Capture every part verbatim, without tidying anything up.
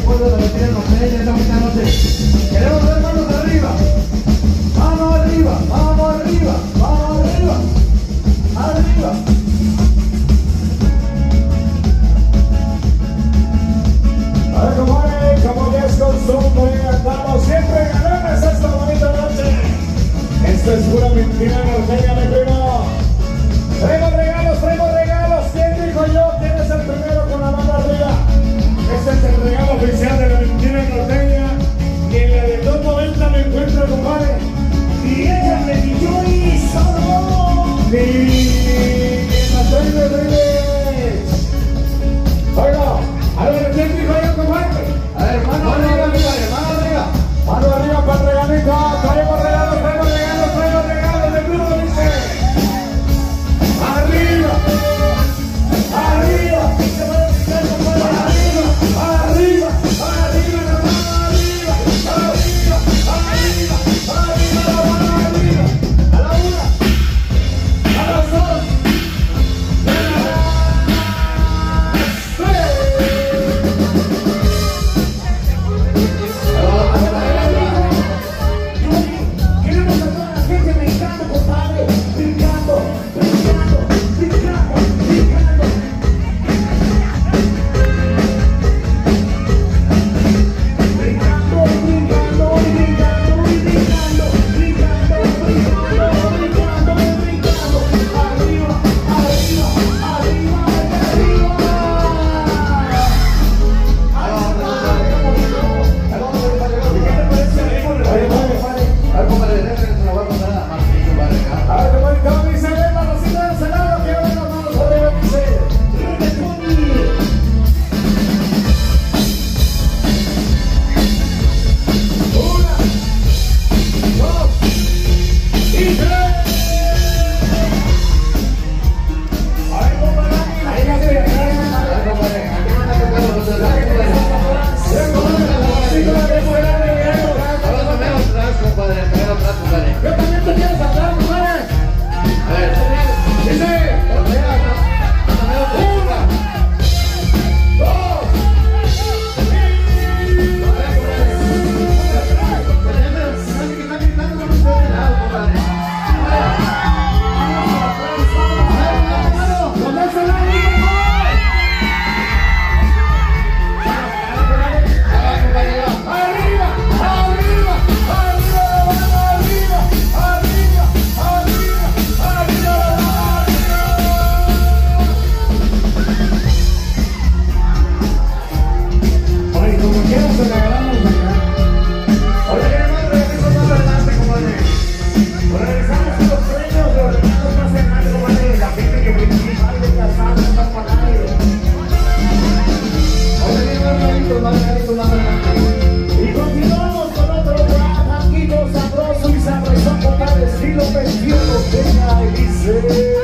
pueblo de Mentira Norteña esta bonita noche. Queremos ver manos arriba. Mano arriba, mano arriba, mano arriba. Arriba. A ver, compadre, como ya es costumbre, andamos siempre ganones esta bonita noche. Esto es pura Mentira Norteña, mi primo. Traigo regalos, traigo regalos. ¿Quién dijo yo? ¿Quién es el primero con la mano arriba? Este es el regalo oficial de la Mentira Norteña. Y en la de dos noventa me encuentro, compadre. Y ella me dio y solo. Y Mateo Rodríguez. Oiga, a ver, ¿quién dijo yo, compadre? A ver, mano arriba, mano arriba. Mano arriba para el regalito. Traemos regalos, traemos regalos, traemos regalos. De Bruno dice. Arriba. Arriba. Arriba, arriba, la mano arriba, arriba, arriba, arriba, la mano arriba, a la una, a las dos, a las tres. Queremos a toda la gente brincando, compadre, brincando, brincando, brincando, brincando. Y continuamos con otro blanquito sabroso y sabrosón total estilo Mentira Norteña y dice.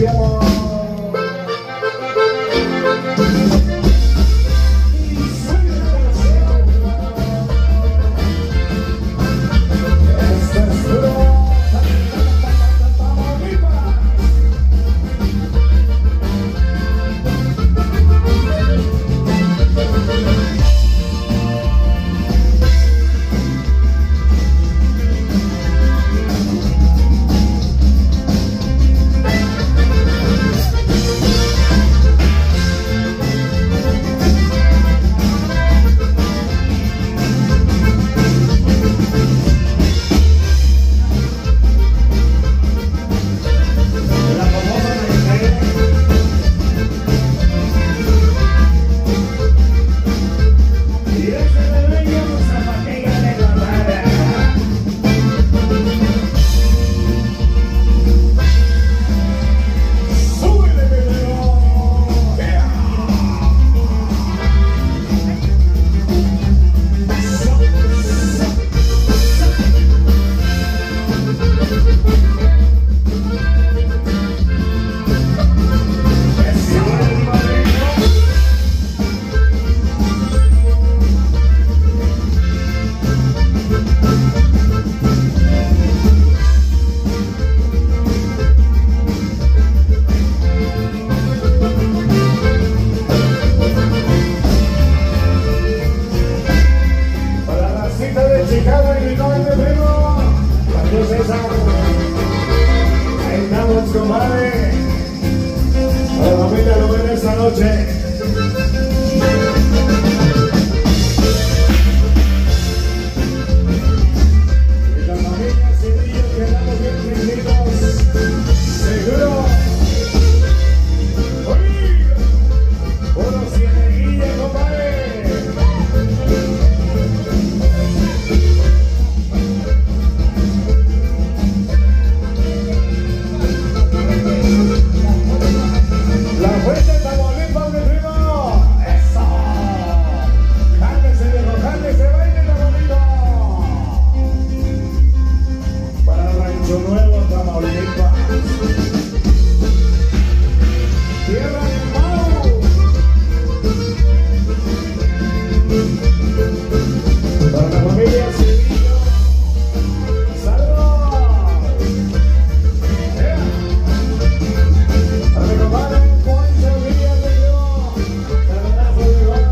iniciamos. Este es duro. Ahí estamos, compadre. A la familia lo ven esta noche. Y la familia Cedillo quedamos bien prendidos. Seguro. ¡Uy! Puro cieneguilla, compadre. Nuevo Tamaulipas, tierra de Mau, para la familia Cedillo, saludos, yeah. A mi compadre Poncho Díaz de Dios, saludazo de Iván.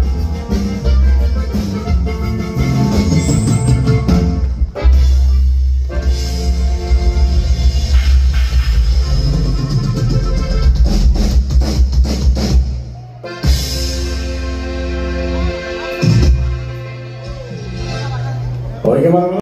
Oye,